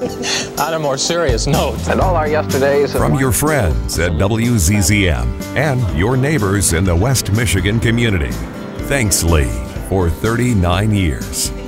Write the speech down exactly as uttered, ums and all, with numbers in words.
On a more serious note. And all our yesterdays. From your friends at W Z Z M and your neighbors in the West Michigan community, thanks, Lee, for thirty-nine years.